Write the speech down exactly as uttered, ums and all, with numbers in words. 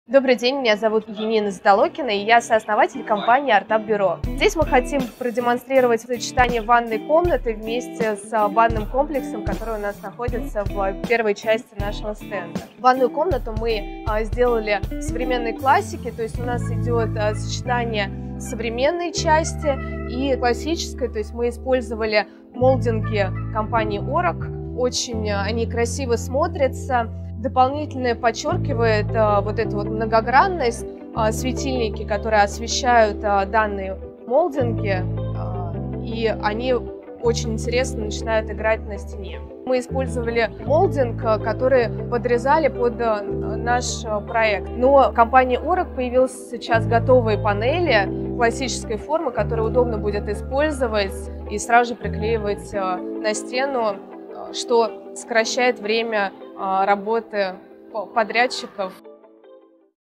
Добрый день, меня зовут Енина Задолокина, и я сооснователь компании Артап Бюро. Здесь мы хотим продемонстрировать сочетание ванной комнаты вместе с банным комплексом, который у нас находится в первой части нашего стенда. Ванную комнату мы сделали в современной классике, то есть у нас идет сочетание современной части и классической, то есть мы использовали молдинги компании Орак, очень они красиво смотрятся. Дополнительно подчеркивает а, вот эту вот многогранность, а, светильники, которые освещают а, данные молдинги, а, и они очень интересно начинают играть на стене. Мы использовали молдинг, который подрезали под а, наш а, проект. Но компания Орак появилась сейчас готовые панели классической формы, которые удобно будет использовать и сразу же приклеивать а, на стену, что сокращает время работы подрядчиков.